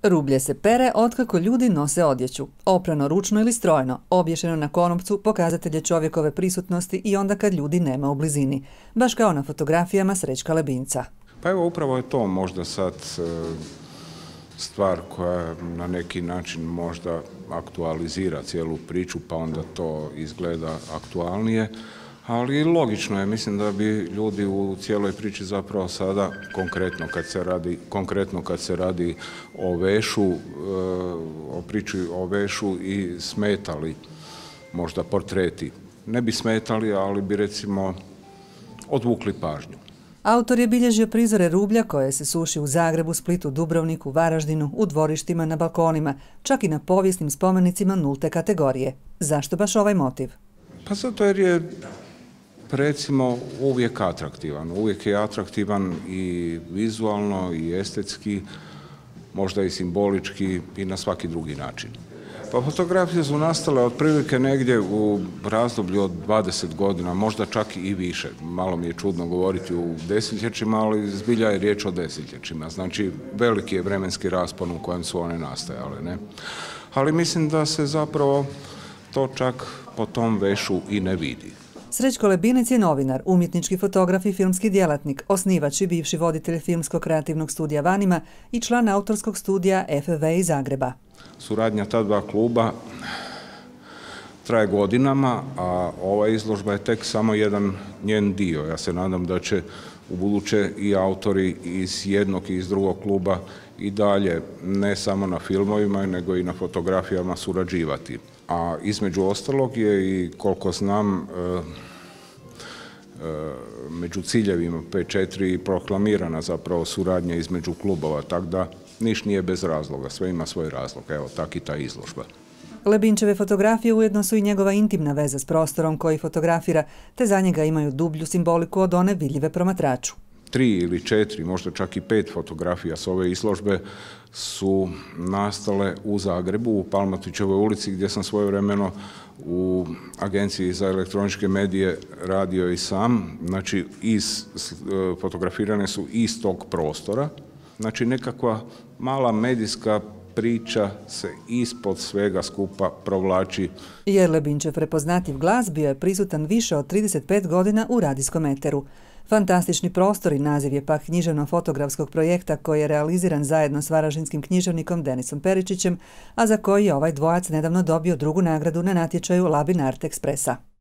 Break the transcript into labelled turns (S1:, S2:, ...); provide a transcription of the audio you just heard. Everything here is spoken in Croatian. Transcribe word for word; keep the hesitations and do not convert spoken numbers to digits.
S1: Rublje se pere otkako ljudi nose odjeću. Oprano ručno ili strojno, obješeno na konopcu, pokazatelj je čovjekove prisutnosti i onda kad ljudi nema u blizini. Baš kao na fotografijama Srećka Lebinca.
S2: Pa evo, upravo je to možda sad stvar koja na neki način možda aktualizira cijelu priču, pa onda to izgleda aktualnije. Ali logično je, mislim da bi ljudi u cijeloj priči zapravo sada, konkretno kad se radi, konkretno kad se radi o vešu, o priči o vešu i smetali možda portreti. Ne bi smetali, ali bi recimo odvukli pažnju.
S1: Autor je bilježio prizore rublja koje se suši u Zagrebu, Splitu, Dubrovniku, Varaždinu, u dvorištima, na balkonima, čak i na povijesnim spomenicima nulte kategorije. Zašto baš ovaj motiv?
S2: Pa zato jer je recimo uvijek atraktivan. Uvijek je atraktivan i vizualno i estetski, možda i simbolički i na svaki drugi način. Pa fotografije su nastale otprilike negdje u razdoblju od dvadeset godina, možda čak i više. Malo mi je čudno govoriti u desetljećima, ali zbilja je riječ o desetljećima. Znači, veliki je vremenski raspon u kojem su one nastajale, ne? Ali mislim da se zapravo to čak po tom vešu i ne vidi.
S1: Srećko Lebinec je novinar, umjetnički fotograf i filmski djelatnik, osnivač i bivši voditelj filmsko-kreativnog studija Vanima i član autorskog studija F V iz Zagreba.
S2: Suradnja ta dva kluba traje godinama, a ova izložba je tek samo jedan njen dio. Ja se nadam da će ubuduće i autori iz jednog i iz drugog kluba i dalje, ne samo na filmovima, nego i na fotografijama surađivati. A između ostalog je i, koliko znam, među ciljevima P četiri proklamirana zapravo suradnja između klubova, tako da niš nije bez razloga, sve ima svoj razlog, evo tak i ta izložba.
S1: Lebinčeve fotografije ujedno su i njegova intimna veza s prostorom koji fotografira, te za njega imaju dublju simboliku od one vidljive promatraču.
S2: Tri ili četiri, možda čak i pet fotografija s ove izložbe su nastale u Zagrebu, u Palmotićevoj ulici, gdje sam svojevremeno u Agenciji za elektroničke medije radio i sam. Znači, iz, fotografirane su iz tog prostora. Znači, nekakva mala medijska priča se ispod svega skupa provlači.
S1: Jer Lebinčev prepoznatljiv glas bio je prisutan više od trideset pet godina u radijskom eteru. Fantastični prostori naziv je pak književno-fotografskog projekta koji je realiziran zajedno s varaždinskim književnikom Denisom Peričićem, a za koji je ovaj dvojac nedavno dobio drugu nagradu na natječaju Labin Art Expressa.